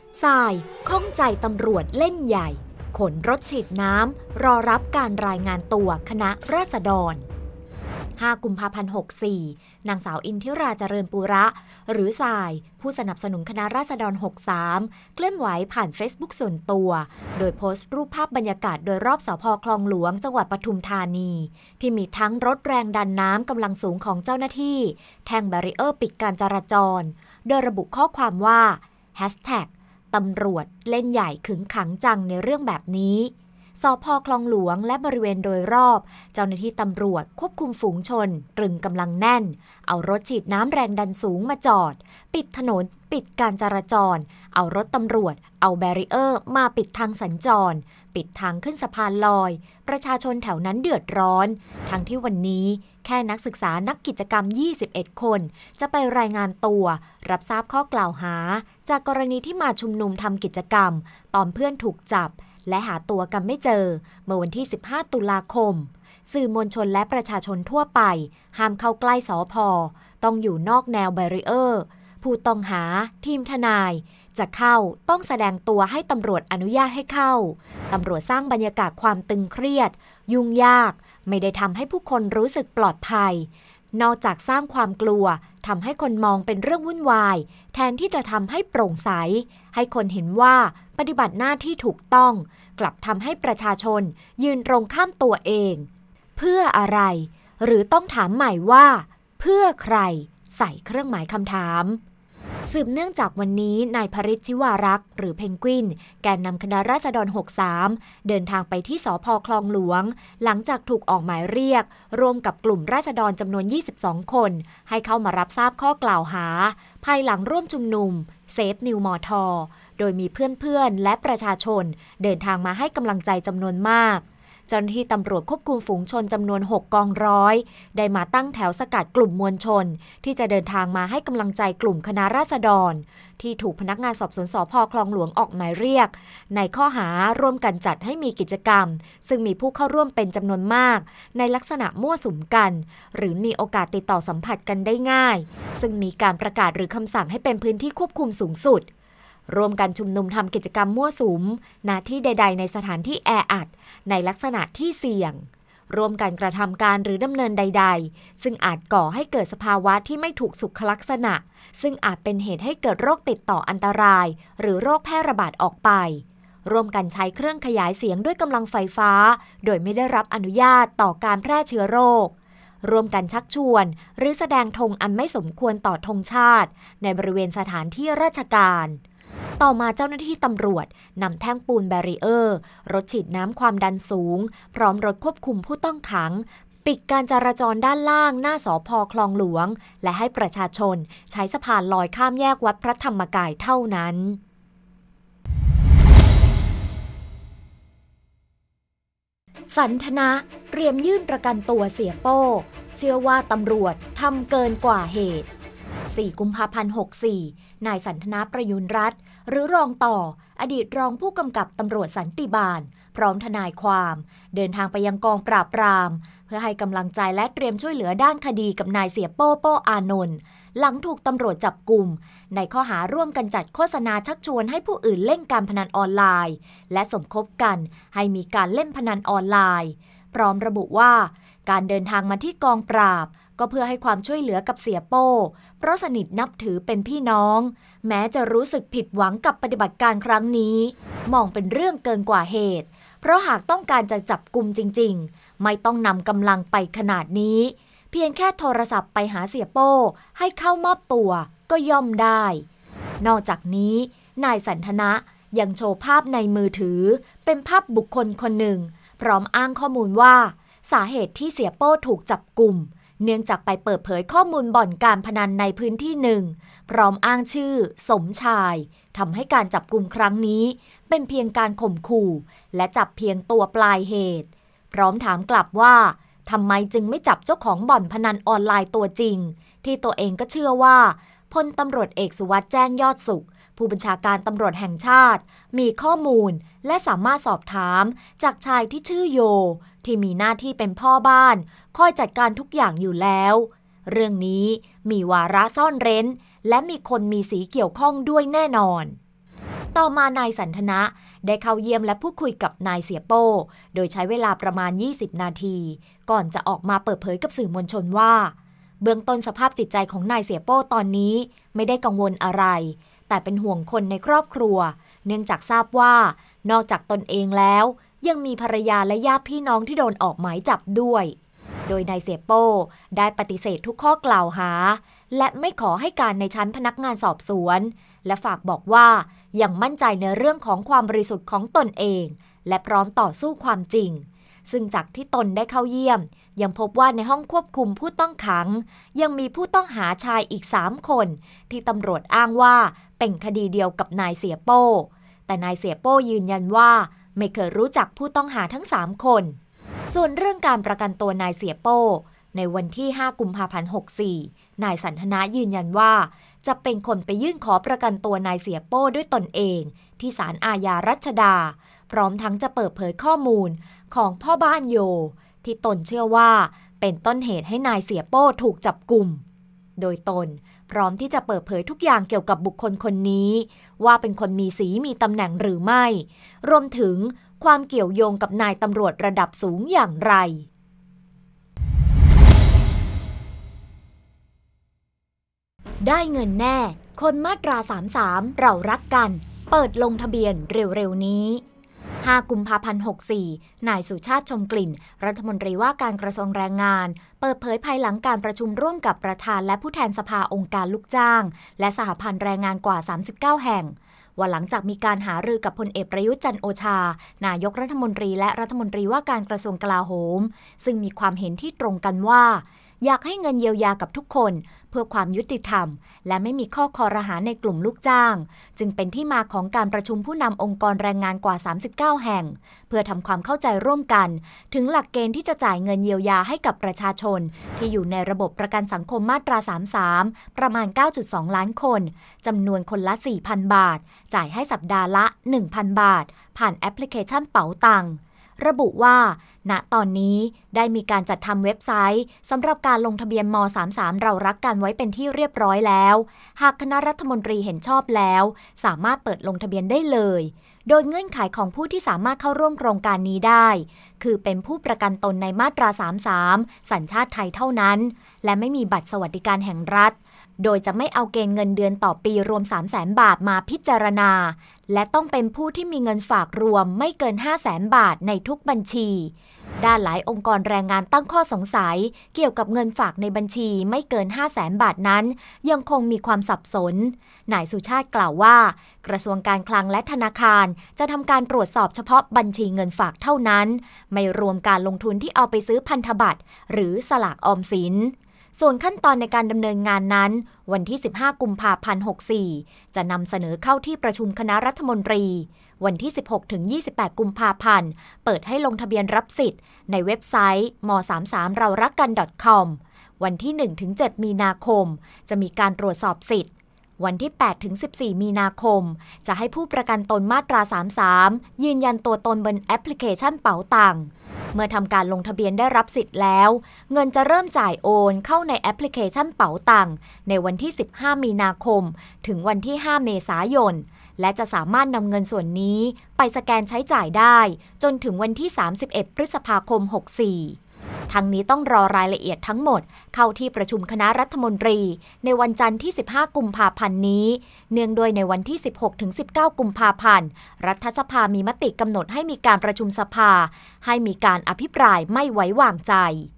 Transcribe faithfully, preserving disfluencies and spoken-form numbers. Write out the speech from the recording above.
ทรายข้องใจตำรวจเล่นใหญ่ขนรถฉีดน้ำรอรับการรายงานตัวคณะราษฎรห้ากุมภาพันธ์หกสี่ นางสาวอินทิราเจริญปุระหรือทรายผู้สนับสนุนคณะราษฎรหกสิบสามเคลื่อนไหวผ่าน Facebook ส่วนตัวโดยโพสต์รูปภาพบรรยากาศโดยรอบสภ.คลองหลวงจังหวัดปทุมธานีที่มีทั้งรถแรงดันน้ำกำลังสูงของเจ้าหน้าที่แท่งแบรีเออร์ปิดการจราจรโดยระบุข้อความว่าแฮชแท็กตำรวจเล่นใหญ่ขึงขังจังในเรื่องแบบนี้สภ.คลองหลวงและบริเวณโดยรอบเจ้าหน้าที่ตำรวจควบคุมฝูงชนตรึงกำลังแน่นเอารถฉีดน้ำแรงดันสูงมาจอดปิดถนนปิดการจราจรเอารถตำรวจเอาแบรีเออร์มาปิดทางสัญจรปิดทางขึ้นสะพานลอยประชาชนแถวนั้นเดือดร้อนทั้งที่วันนี้แค่นักศึกษานักกิจกรรมยี่สิบเอ็ดคนจะไปรายงานตัวรับทราบข้อกล่าวหาจากกรณีที่มาชุมนุมทำกิจกรรมตอนเพื่อนถูกจับและหาตัวกันไม่เจอเมื่อวันที่สิบห้าตุลาคมสื่อมวลชนและประชาชนทั่วไปห้ามเข้าใกล้สภ.ต้องอยู่นอกแนวแบรีเออร์ผู้ต้องหาทีมทนายจะเข้าต้องแสดงตัวให้ตำรวจอนุญาตให้เข้าตำรวจสร้างบรรยากาศความตึงเครียดยุ่งยากไม่ได้ทำให้ผู้คนรู้สึกปลอดภัยนอกจากสร้างความกลัวทำให้คนมองเป็นเรื่องวุ่นวายแทนที่จะทำให้โปร่งใสให้คนเห็นว่าปฏิบัติหน้าที่ถูกต้องกลับทำให้ประชาชนยืนตรงข้ามตัวเองเพื่ออะไรหรือต้องถามใหม่ว่าเพื่อใครใส่เครื่องหมายคำถามสืบเนื่องจากวันนี้นายภริช ชิวารักษ์หรือเพนกวินแกนนำคณะราษฎรหกสิบสามเดินทางไปที่สภ.คลองหลวงหลังจากถูกออกหมายเรียกร่วมกับกลุ่มราษฎรจำนวนยี่สิบสองคนให้เข้ามารับทราบข้อกล่าวหาภายหลังร่วมชุมนุมเซฟนิวมอทอโดยมีเพื่อนๆและประชาชนเดินทางมาให้กำลังใจจำนวนมากเจ้าหน้าที่ตำรวจควบคุมฝูงชนจำนวนหกกองร้อยได้มาตั้งแถวสกัดกลุ่มมวลชนที่จะเดินทางมาให้กำลังใจกลุ่มคณะราษฎรที่ถูกพนักงานสอบสวนสภ.คลองหลวงออกหมายเรียกในข้อหาร่วมกันจัดให้มีกิจกรรมซึ่งมีผู้เข้าร่วมเป็นจำนวนมากในลักษณะมั่วสุมกันหรือมีโอกาสติดต่อสัมผัสกันได้ง่ายซึ่งมีการประกาศหรือคำสั่งให้เป็นพื้นที่ควบคุมสูงสุดร่วมกันชุมนุมทำกิจกรรมมั่วสุมณที่ใดๆในสถานที่แออัดในลักษณะที่เสี่ยงร่วมกันกระทำการหรือดำเนินใดๆซึ่งอาจก่อให้เกิดสภาวะที่ไม่ถูกสุขลักษณะซึ่งอาจเป็นเหตุให้เกิดโรคติดต่ออันตรายหรือโรคแพร่ระบาดออกไปร่วมกันใช้เครื่องขยายเสียงด้วยกำลังไฟฟ้าโดยไม่ได้รับอนุญาตต่อการแพร่เชื้อโรคร่วมกันชักชวนหรือแสดงธงอันไม่สมควรต่อธงชาติในบริเวณสถานที่ราชการต่อมาเจ้าหน้าที่ตำรวจนำแท่งปูนแบรีเออร์รถฉีดน้ำความดันสูงพร้อมรถควบคุมผู้ต้องขังปิดการจราจรด้านล่างหน้าสภ.คลองหลวงและให้ประชาชนใช้สะพานลอยข้ามแยกวัดพระธรรมกายเท่านั้นสันทนะเตรียมยื่นประกันตัวเสียโป้เชื่อว่าตำรวจทำเกินกว่าเหตุสี่กุมภาพันธ์หกสี่ นายสันทนาประยุรรัตน์หรือรองต่ออดีตรองผู้กำกับตำรวจสันติบาลพร้อมทนายความเดินทางไปยังกองปราบปรามเพื่อให้กำลังใจและเตรียมช่วยเหลือด้านคดีกับนายเสียโป้โป้อานนท์หลังถูกตำรวจจับกุมในข้อหาร่วมกันจัดโฆษณาชักชวนให้ผู้อื่นเล่นการพนันออนไลน์และสมคบกันให้มีการเล่นพนันออนไลน์พร้อมระบุว่าการเดินทางมาที่กองปราบก็เพื่อให้ความช่วยเหลือกับเสียโป้เพราะสนิทนับถือเป็นพี่น้องแม้จะรู้สึกผิดหวังกับปฏิบัติการครั้งนี้มองเป็นเรื่องเกินกว่าเหตุเพราะหากต้องการจะจับกุมจริงๆไม่ต้องนำกำลังไปขนาดนี้เพียงแค่โทรศัพท์ไปหาเสียโป้ให้เข้ามอบตัวก็ย่อมได้นอกจากนี้นายสันทนะยังโชว์ภาพในมือถือเป็นภาพบุคคลคนหนึ่งพร้อมอ้างข้อมูลว่าสาเหตุที่เสียโป้ถูกจับกุมเนื่องจากไปเปิดเผยข้อมูลบ่อนการพนันในพื้นที่หนึ่งพร้อมอ้างชื่อสมชายทำให้การจับกุมครั้งนี้เป็นเพียงการข่มขู่และจับเพียงตัวปลายเหตุพร้อมถามกลับว่าทำไมจึงไม่จับเจ้าของบ่อนพนันออนไลน์ตัวจริงที่ตัวเองก็เชื่อว่าพลตำรวจเอกสุวัสด์แจ้งยอดสุขผู้บัญชาการตำรวจแห่งชาติมีข้อมูลและสามารถสอบถามจากชายที่ชื่อโยที่มีหน้าที่เป็นพ่อบ้านคอยจัดการทุกอย่างอยู่แล้วเรื่องนี้มีวาระซ่อนเร้นและมีคนมีสีเกี่ยวข้องด้วยแน่นอนต่อมานายสันทนะได้เข้าเยี่ยมและพูดคุยกับนายเสียโป้โดยใช้เวลาประมาณยี่สิบนาทีก่อนจะออกมาเปิดเผยกับสื่อมวลชนว่าเบื้องต้นสภาพจิตใจของนายเสียโป้ตอนนี้ไม่ได้กังวลอะไรแต่เป็นห่วงคนในครอบครัวเนื่องจากทราบว่านอกจากตนเองแล้วยังมีภรรยาและญาติพี่น้องที่โดนออกหมายจับด้วยโดยนายเสียโป้ได้ปฏิเสธทุกข้อกล่าวหาและไม่ขอให้การในชั้นพนักงานสอบสวนและฝากบอกว่ายังมั่นใจในเรื่องของความบริสุทธิ์ของตนเองและพร้อมต่อสู้ความจริงซึ่งจากที่ตนได้เข้าเยี่ยมยังพบว่าในห้องควบคุมผู้ต้องขังยังมีผู้ต้องหาชายอีกสามคนที่ตำรวจอ้างว่าเป็นคดีเดียวกับนายเสียโป้แต่นายเสียโป้ยืนยันว่าไม่เคยรู้จักผู้ต้องหาทั้งสามคนส่วนเรื่องการประกันตัวนายเสียโป้ในวันที่ห้ากุมภาพันธ์หกสี่นายสันทนะยืนยันว่าจะเป็นคนไปยื่นขอประกันตัวนายเสียโป้ด้วยตนเองที่ศาลอาญารัชดาพร้อมทั้งจะเปิดเผยข้อมูลของพ่อบ้านโยที่ตนเชื่อว่าเป็นต้นเหตุให้นายเสียโป้ถูกจับกุมโดยตนพร้อมที่จะเปิดเผยทุกอย่างเกี่ยวกับบุคคลคนนี้ว่าเป็นคนมีสีมีตำแหน่งหรือไม่รวมถึงความเกี่ยวโยงกับนายตำรวจระดับสูงอย่างไรได้เงินแน่คนมาตราสามสิบสามเรารักกันเปิดลงทะเบียนเร็วๆนี้ห้ากุมภาพันธ์หกสี่นายสุชาติชมกลิ่นรัฐมนตรีว่าการกระทรวงแรงงานเปิดเผยภายหลังการประชุมร่วมกับประธานและผู้แทนสภาองค์การลูกจ้างและสหพันธ์แรงงานกว่าสามสิบเก้าแห่งว่าหลังจากมีการหารือกับพลเอกประยุทธ์จันทร์โอชานายกรัฐมนตรีและรัฐมนตรีว่าการกระทรวงกลาโหมซึ่งมีความเห็นที่ตรงกันว่าอยากให้เงินเยียวยากับทุกคนเพื่อความยุติธรรมและไม่มีข้อคอรหาในกลุ่มลูกจ้างจึงเป็นที่มาของการประชุมผู้นำองค์กรแรงงานกว่าสามสิบเก้าแห่งเพื่อทำความเข้าใจร่วมกันถึงหลักเกณฑ์ที่จะจ่ายเงินเยียวยาให้กับประชาชนที่อยู่ในระบบประกันสังคมมาตราสามสิบสามประมาณ เก้าจุดสอง ล้านคนจำนวนคนละ สี่พัน บาทจ่ายให้สัปดาห์ละ หนึ่งพัน บาทผ่านแอปพลิเคชันเป๋าตังค์ระบุว่าณตอนนี้ได้มีการจัดทำเว็บไซต์สำหรับการลงทะเบียนม สามสิบสามเรารักกันไว้เป็นที่เรียบร้อยแล้วหากคณะรัฐมนตรีเห็นชอบแล้วสามารถเปิดลงทะเบียนได้เลยโดยเงื่อนไขของผู้ที่สามารถเข้าร่วมโครงการนี้ได้คือเป็นผู้ประกันตนในมาตราสามสิบสามสัญชาติไทยเท่านั้นและไม่มีบัตรสวัสดิการแห่งรัฐโดยจะไม่เอาเกณฑ์เงินเดือนต่อปีรวม สามแสน บาทมาพิจารณาและต้องเป็นผู้ที่มีเงินฝากรวมไม่เกิน ห้าแสน บาทในทุกบัญชีด้านหลายองค์กรแรงงานตั้งข้อสงสัยเกี่ยวกับเงินฝากในบัญชีไม่เกิน ห้าแสน บาทนั้นยังคงมีความสับสนนายสุชาติกล่าวว่ากระทรวงการคลังและธนาคารจะทำการตรวจสอบเฉพาะบัญชีเงินฝากเท่านั้นไม่รวมการลงทุนที่เอาไปซื้อพันธบัตรหรือสลากออมสินส่วนขั้นตอนในการดำเนินงานนั้นวันที่สิบห้ากุมภาพันธ์หกสี่จะนำเสนอเข้าที่ประชุมคณะรัฐมนตรีวันที่สิบหกถึงยี่สิบแปดกุมภาพันธ์เปิดให้ลงทะเบียนรับสิทธิ์ในเว็บไซต์ ม สามสิบสาม เรารักกัน .com วันที่ หนึ่งถึงเจ็ด มีนาคมจะมีการตรวจสอบสิทธิ์วันที่ แปดถึงสิบสี่ มีนาคมจะให้ผู้ประกันตนมาตราสามสิบสามยืนยันตัวตนบนแอปพลิเคชันเป๋าตังค์เมื่อทำการลงทะเบียนได้รับสิทธิ์แล้วเงินจะเริ่มจ่ายโอนเข้าในแอปพลิเคชันเป๋าตังค์ในวันที่สิบห้ามีนาคมถึงวันที่ห้าเมษายนและจะสามารถนำเงินส่วนนี้ไปสแกนใช้จ่ายได้จนถึงวันที่สามสิบเอ็ดพฤษภาคมหกสี่ทั้งนี้ต้องรอรายละเอียดทั้งหมดเข้าที่ประชุมคณะรัฐมนตรีในวันจันทร์ที่สิบห้ากุมภาพันธ์นี้เนื่องด้วยในวันที่สิบหกถึงสิบเก้ากุมภาพันธ์รัฐสภามีมติกำหนดให้มีการประชุมสภาให้มีการอภิปรายไม่ไว้วางใจ